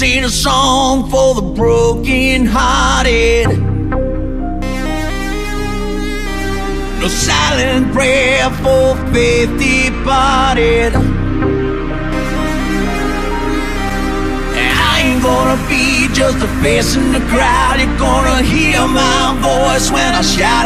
sing a song for the broken hearted. No silent prayer for faith departed. I ain't gonna be just a face in the crowd. You're gonna hear my voice when I shout